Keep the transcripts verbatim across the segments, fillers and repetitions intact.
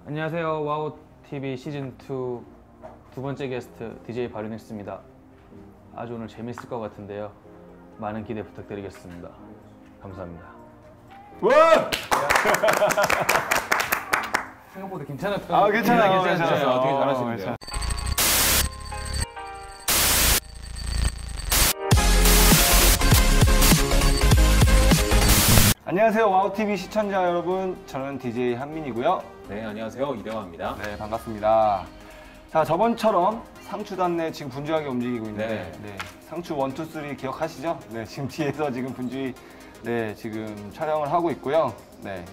안녕하세요. 와우티비 시즌이 두 번째 게스트 디제이 바르닉스입니다. 아주 오늘 재밌을 것 같은데요. 많은 기대 부탁드리겠습니다. 감사합니다. 와! 생각보다 괜찮았던 아, 괜찮아요. 괜찮았어요. 괜찮아요. 되게 어, 잘하시는데요. 안녕하세요. 와우티비 시청자 여러분. 저는 디제이 한민이고요. 네, 안녕하세요. 이대화입니다. 네, 반갑습니다. 자, 저번처럼 상추단 내 지금 분주하게 움직이고 있는데 네. 네, 상추 일, 이, 삼 기억하시죠? 네, 지금 뒤에서 지금 분주히 네, 지금 촬영을 하고 있고요. 네.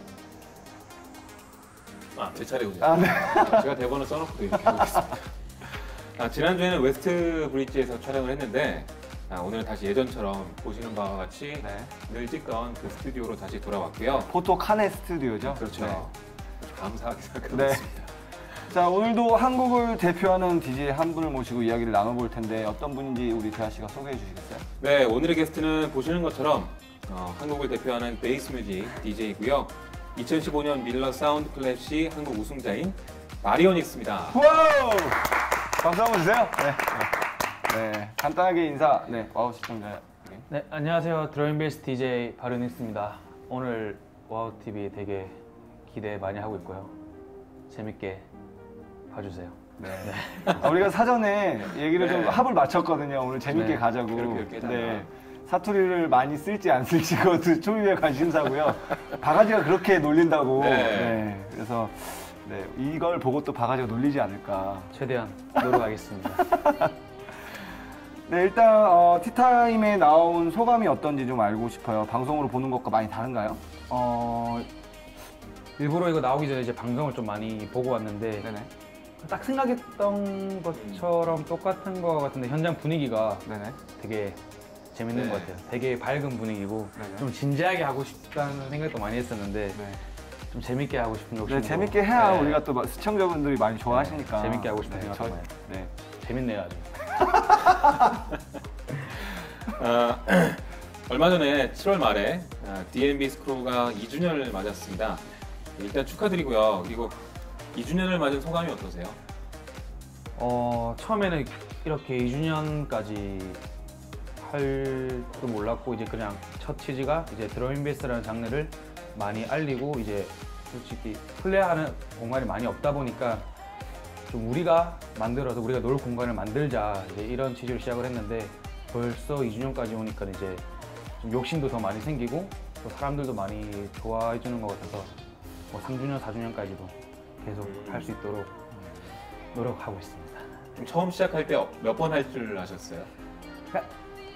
아, 제 차례군요. 아, 네. 제가 대본을 써놓고 이렇게 하고 있습니다. 아, 지난주에는 웨스트 브릿지에서 촬영을 했는데 아, 오늘은 다시 예전처럼 보시는 바와 같이 네. 늘 찍던 그 스튜디오로 다시 돌아왔고요. 포토 카네 스튜디오죠? 그렇죠. 네. 아주 감사하게 생각하고 네. 있습니다. 자, 오늘도 한국을 대표하는 디제이 한 분을 모시고 이야기를 나눠볼 텐데 어떤 분인지 우리 대하 씨가 소개해 주시겠어요? 네, 오늘의 게스트는 보시는 것처럼 어, 한국을 대표하는 베이스 뮤직 디제이고요. 이천십오 년 밀러 사운드 클래시 한국 우승자인 마리오닉스입니다. 와우! 박수 한번 주세요. 네. 네. 네. 간단하게 인사. 네. 와우 시청자. 네, 안녕하세요. 드럼베이스 디제이 바르닉스입니다. 오늘 와우티비 되게 기대 많이 하고 있고요. 재밌게 봐주세요. 네. 아, 우리가 사전에 얘기를 네. 좀 합을 맞췄거든요. 오늘 재밌게 네. 가자고. 그렇게 이렇게 네. 사투리를 많이 쓸지 안 쓸지 그것도 초유의 관심사고요. 바가지가 그렇게 놀린다고. 네. 네. 그래서 네. 이걸 보고 또 바가지가 놀리지 않을까. 최대한 노력하겠습니다. 네, 일단 어, 티타임에 나온 소감이 어떤지 좀 알고 싶어요. 방송으로 보는 것과 많이 다른가요? 어, 일부러 이거 나오기 전에 이제 방송을 좀 많이 보고 왔는데 네네. 딱 생각했던 것처럼 똑같은 것 같은데 현장 분위기가 네네. 되게 재밌는 네. 것 같아요. 되게 밝은 분위기고 네네. 좀 진지하게 하고 싶다는 생각도 많이 했었는데 네. 좀 재밌게 하고 싶은 욕심도 네, 재밌게 해야 네. 우리가 또 시청자분들이 많이 좋아하시니까. 네, 재밌게 하고 싶은 네, 생각도 저- 많이 네. 재밌네요 아주. 아, 얼마 전에 칠월 말에 아, 디엠비 스크로우가 이 주년을 맞았습니다. 일단 축하드리고요. 그리고 이 주년을 맞은 소감이 어떠세요? 어, 처음에는 이렇게 이 주년까지 할 줄 몰랐고 이제 그냥 첫 취지가 이제 드럼앤베이스라는 장르를 많이 알리고 이제 솔직히 플레이하는 공간이 많이 없다 보니까 좀 우리가 만들어서 우리가 놀 공간을 만들자 이제 이런 취지로 시작을 했는데 벌써 이 주년까지 오니까 이제 좀 욕심도 더 많이 생기고 또 사람들도 많이 좋아해 주는 것 같아서 뭐 삼 주년, 사 주년까지도 계속 할 수 있도록 노력하고 있습니다. 좀 처음 시작할 때 몇 번 할 줄 아셨어요? 그러니까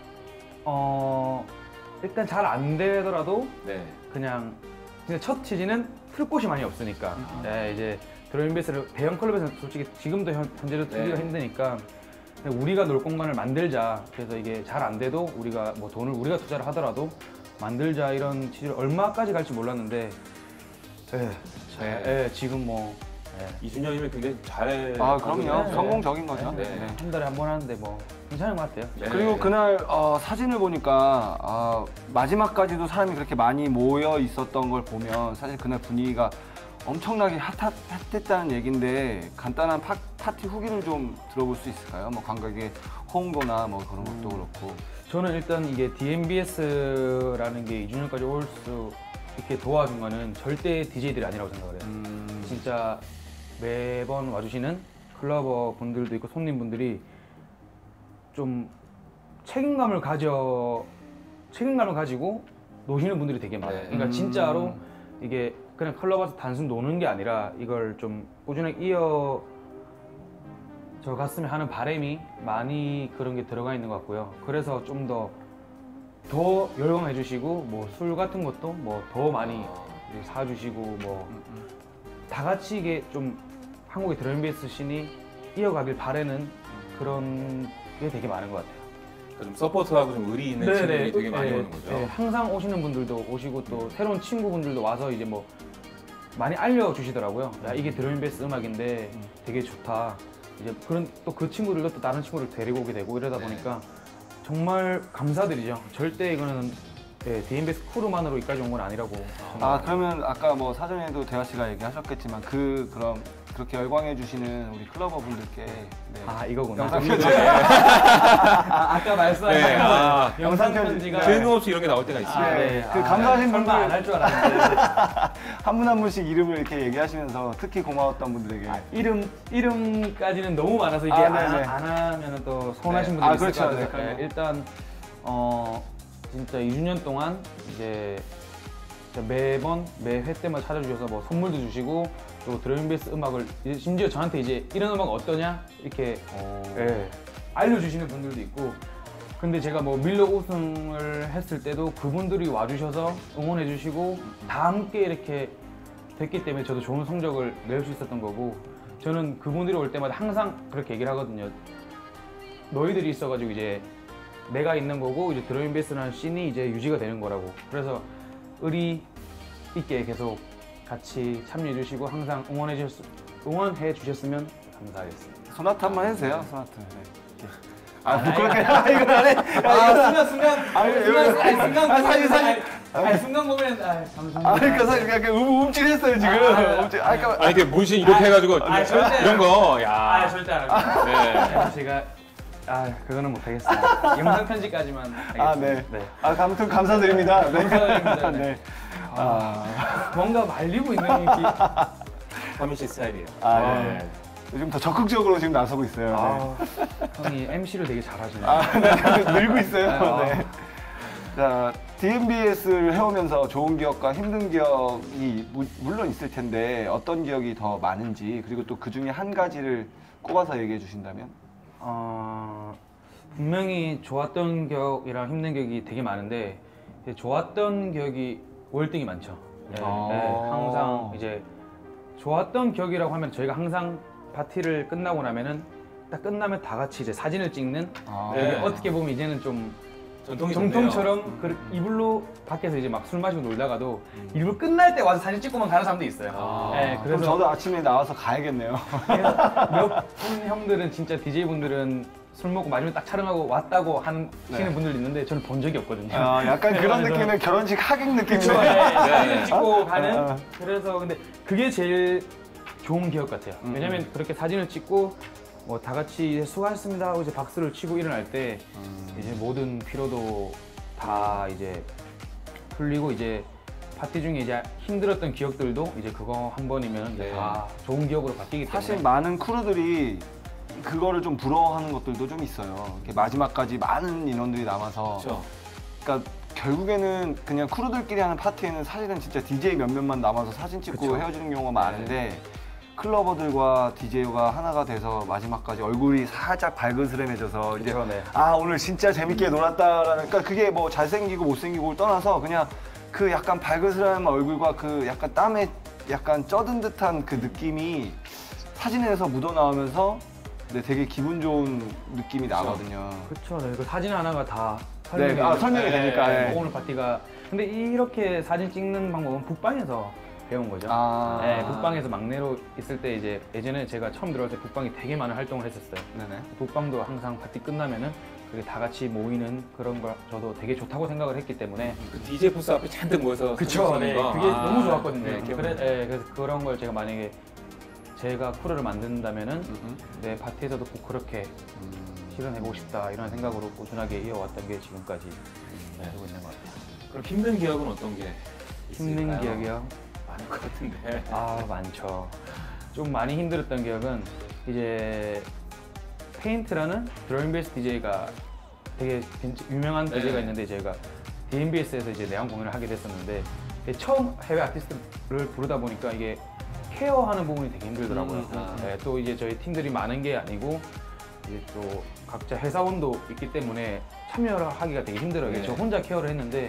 어 일단 잘 안 되더라도 네. 그냥 근데 첫 취지는 틀 곳이 많이 없으니까 네, 이제 드럼앤베이스를 대형 클럽에서는 솔직히 지금도 현, 현재로 틀기가 네. 힘드니까 그냥 우리가 놀 공간을 만들자. 그래서 이게 잘 안 돼도 우리가 뭐 돈을 우리가 투자를 하더라도 만들자 이런 취지를 얼마까지 갈지 몰랐는데 예, 네. 예, 지금 뭐 이 주년이면 굉장히 잘. 아, 그럼요. 네. 성공적인 거죠. 네. 네. 한 달에 한 번 하는데 뭐 괜찮은 것 같아요. 네. 그리고 그날 어, 사진을 보니까 어, 마지막까지도 사람이 그렇게 많이 모여 있었던 걸 보면 사실 그날 분위기가 엄청나게 핫, 핫했다는 얘기인데 간단한 파, 파티 후기를 좀 들어볼 수 있을까요? 뭐 관객의 호응도나 뭐 그런 것도 그렇고. 저는 일단 이게 디엠비에스라는 게 이 주년까지 올 수 있게 도와준 거는 절대 디제이들이 아니라고 생각을 해요. 음, 진짜 매번 와주시는 클러버 분들도 있고 손님분들이 좀 책임감을 가져 책임감을 가지고 노시는 분들이 되게 많아요. 네. 그러니까 음. 진짜로 이게 그냥 클럽 와서 단순 노는 게 아니라 이걸 좀 꾸준하게 이어 저 갔으면 하는 바람이 많이 그런 게 들어가 있는 것 같고요. 그래서 좀 더 더 열광해 주시고 뭐 술 같은 것도 뭐 더 많이 아, 사주시고 뭐 음, 음. 다 같이 이게 좀 한국의 드럼베이스 씬이 이어가길 바라는 그런 게 되게 많은 것 같아요. 그러니까 좀 서포트하고 좀 의리 있는 네네. 친구들이 되게 많이 네, 오는 거죠. 네, 항상 오시는 분들도 오시고 또 새로운 친구분들도 와서 이제 뭐 많이 알려주시더라고요. 야, 이게 드럼베이스 음악인데 되게 좋다. 이제 그런 또 그 친구들도 또 다른 친구를 데리고 오게 되고 이러다 네. 보니까 정말 감사드리죠. 절대 이거는 예, 디엠비에스 크루만으로 여기까지 온 건 아니라고. 아 생각합니다. 그러면 아까 뭐 사전에도 대화 씨가 얘기하셨겠지만 그 그럼 그렇게 열광해 주시는 우리 클러버 분들께 네. 아 이거구나. 영상 편지. 아, 아까 말씀하신 네, 아, 그 영상 편지가 뜬금없이 이런 게 나올 때가 있어요. 아, 네. 네. 그 아, 감사하신 설마 분들- 안 할 줄 알았는데 한 분 한 분씩 이름을 이렇게 얘기하시면서 특히 고마웠던 분들에게 아, 이름 이름까지는 너무 많아서 이게 아, 안, 네네. 안 하면은 또 서운하신 네. 분들이 아, 있을 그렇죠. 것 같아서 네. 네, 일단 어 진짜 이 주년 동안 이제 진짜 매번 매회 때마다 찾아주셔서 뭐 선물도 주시고 또 드럼앤베이스 음악을 이제 심지어 저한테 이제 이런 음악 어떠냐 이렇게 예, 알려주시는 분들도 있고 근데 제가 뭐 밀러 우승을 했을 때도 그분들이 와주셔서 응원해주시고 다 함께 이렇게 됐기 때문에 저도 좋은 성적을 낼 수 있었던 거고 저는 그분들이 올 때마다 항상 그렇게 얘기를 하거든요. 너희들이 있어가지고 이제 내가 있는 거고 이제 드럼앤베이스라는 씬이 이제 유지가 되는 거라고. 그래서 의리 있게 계속 같이 참여해 주시고 항상 응원해 주셨 응원해 주셨으면 감사하겠습니다. 소나타 한번 해주세요. 소나타. 네. 이렇게. 아, 아, 부끄럽게 아, 이건 안 해. 아 순간 순간 아니, 순간 여기- 아니, 순간 아, 사진, 사진. 아니, 아니 순간 보면 아 감사합니다. 아, 그러니까 사실 약간 음, 움찔했어요 지금. 아, 아, 움찔. 아, 그러니까 아니 이게 문신 이렇게 해가지고 아, 절대 이런 거, 야. 아 절대 안 합니다. 네. 제가 아 그거는 못하겠습니다. 영상 편지까지만 하겠습니다. 아, 네. 아, 아무튼 감사드립니다. 네. 감사드립니다. 네. 네. 아, 뭔가 말리고 있는 느낌. 서민 씨 스타일이에요. 아, 네. 요즘 더 적극적으로 지금 나서고 있어요. 네. 아, 형이 엠씨를 되게 잘하시네요. 아, 네. 늘고 있어요. 아. 네. 자, 디엠비에스를 해오면서 좋은 기억과 힘든 기억이 무- 물론 있을 텐데 어떤 기억이 더 많은지 그리고 또 그 중에 한 가지를 꼽아서 얘기해 주신다면? 어, 분명히 좋았던 기억이랑 힘든 기억이 되게 많은데 이제 좋았던 기억이 월등히 많죠. 네, 아. 네, 항상 이제 좋았던 기억이라고 하면 저희가 항상 파티를 끝나고 나면은 딱 끝나면 다 같이 이제 사진을 찍는 아. 이게 네. 어떻게 보면 이제는 좀 전통이 정통처럼 그 이불로 밖에서 이제 막 술 마시고 놀다가도 이불 끝날 때 와서 사진 찍고만 가는 사람도 있어요. 아. 네, 그럼 그래서 저도 아침에 나와서 가야겠네요. 몇 분 형들은 진짜 디제이 분들은 술 먹고 마지막에 딱 촬영하고 왔다고 하시는 네. 분들 있는데 저는 본 적이 없거든요. 아, 약간 그런 그래서- 느낌의 결혼식 하객 느낌이네. 그쵸, 네, 사진을 네. 찍고 가는. 아, 아. 그래서 근데 그게 제일 좋은 기억 같아요. 음. 왜냐면 그렇게 사진을 찍고 뭐 다 같이 이제 수고하셨습니다 하고 이제 박수를 치고 일어날 때 음. 이제 모든 피로도 다 이제 풀리고 이제 파티 중에 이제 힘들었던 기억들도 이제 그거 한 번이면 이제 네. 다 좋은 기억으로 바뀌기 때문에 사실 많은 크루들이 그거를 좀 부러워하는 것들도 좀 있어요. 이렇게 마지막까지 많은 인원들이 남아서. 그렇죠. 그러니까 결국에는 그냥 크루들끼리 하는 파티에는 사실은 진짜 디제이 몇몇만 남아서 사진 찍고 그쵸. 헤어지는 경우가 많은데 클러버들과 디제이가 하나가 돼서 마지막까지 얼굴이 살짝 발그스름해져서 이제 그쵸, 네. 아 오늘 진짜 재밌게 놀았다라는 그러니까 그게 뭐 잘생기고 못생기고를 떠나서 그냥 그 약간 발그스름한 얼굴과 그 약간 땀에 약간 쩌든 듯한 그 느낌이 사진에서 묻어나오면서 네, 되게 기분 좋은 느낌이 나거든요. 그렇죠. 네. 그 사진 하나가 다 네, 설명이, 아, 설명이 되니까, 네, 네. 오늘 파티가 근데 이렇게 사진 찍는 방법은 북방에서 배운 거죠. 아. 네, 북방에서 막내로 있을 때 이제 예전에 제가 처음 들어올 때 북방이 되게 많은 활동을 했었어요. 네네. 북방도 항상 파티 끝나면은 그게 다 같이 모이는 그런 걸 저도 되게 좋다고 생각을 했기 때문에 그 디제이 부스 앞에 잔뜩 모여서 그쵸. 사진 네, 찍는 거. 그게 아, 너무 좋았거든요. 네, 그래, 기억나요. 네, 그래서 그런 걸 제가 만약에 제가 크루를 만든다면은 음, 내 파티에서도 꼭 그렇게 음. 실현해보고 싶다 이런 생각으로 꾸준하게 이어왔던 게 지금까지 네. 되고 있는 것 같아요. 그럼 힘든 기억은 어떤 게 힘든 있을까요? 기억이요? 많을 것 같은데. 아 많죠. 좀 많이 힘들었던 기억은 이제 페인트라는 드럼앤베이스 디제이가 되게 진짜 유명한 네. 디제이가 있는데 제가 디엠비에스에서 이제 내한 공연을 하게 됐었는데 처음 해외 아티스트를 부르다 보니까 이게 케어하는 부분이 되게 힘들더라고요. 음, 아. 네, 또 이제 저희 팀들이 많은 게 아니고 이제 또 각자 회사원도 있기 때문에 참여를 하기가 되게 힘들어요. 네. 저 혼자 케어를 했는데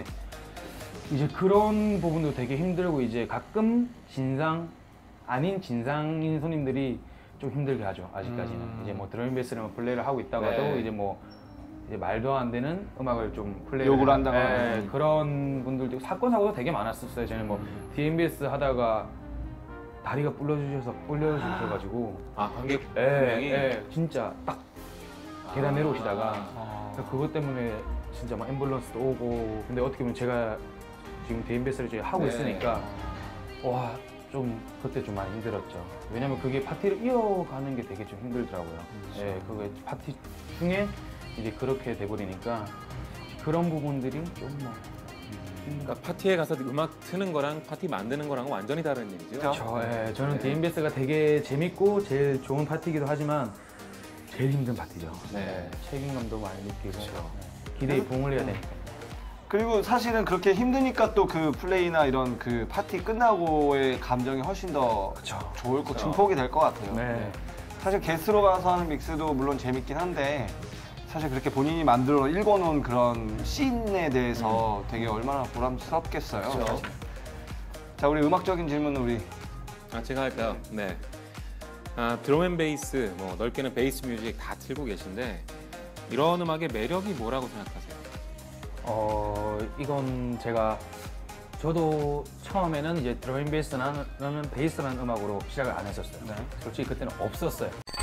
이제 그런 부분도 되게 힘들고 이제 가끔 진상 아닌 진상인 손님들이 좀 힘들게 하죠. 아직까지는 음. 이제 뭐 드럼앤베이스를 뭐 플레이를 하고 있다가도 네. 이제 뭐 이제 말도 안 되는 음악을 좀 플레이를 욕을 하- 한다거나. 네, 그런 분들도 사건 사고도 되게 많았었어요. 저는 뭐 음. 디엠비에스 하다가 다리가 불러주셔서 불려주셔가지고 아 관객 예, 명이 예, 진짜 딱 계단 내려오시다가 아. 그래서 그것 때문에 진짜 막 앰뷸런스도 오고 근데 어떻게 보면 제가 지금 디엠비에스를 이제 하고 네. 있으니까 와 좀 그때 좀 많이 힘들었죠. 왜냐면 그게 파티를 이어가는 게 되게 좀 힘들더라고요. 예, 그게 파티 중에 이제 그렇게 돼버리니까 그런 부분들이 좀 뭐. 그러니까 파티에 가서 음악 트는 거랑 파티 만드는 거랑은 완전히 다른 얘기죠. 저, 예, 저는 네. 디엠비에스가 되게 재밌고 제일 좋은 파티이기도 하지만 제일 힘든 파티죠. 네. 예, 책임감도 많이 느끼고 그렇죠. 예, 기대에 부응을 해야 되니까. 그리고 사실은 그렇게 힘드니까 또 그 플레이나 이런 그 파티 끝나고의 감정이 훨씬 더 그쵸. 좋을 거 그쵸. 증폭이 될 것 같아요. 네. 사실 게스트로 가서 하는 믹스도 물론 재밌긴 한데 사실 그렇게 본인이 만들어 읽어놓은 그런 씬에 대해서 되게 얼마나 보람스럽겠어요. 그렇죠. 자, 우리 음악적인 질문은 우리 아, 제가 할까요? 네. 아, 드럼앤베이스, 뭐 넓게는 베이스 뮤직 다 틀고 계신데 이런 음악의 매력이 뭐라고 생각하세요? 어, 이건 제가 저도 처음에는 이제 드럼앤베이스라는 베이스라는 음악으로 시작을 안 했었어요. 솔직히 그때는 없었어요.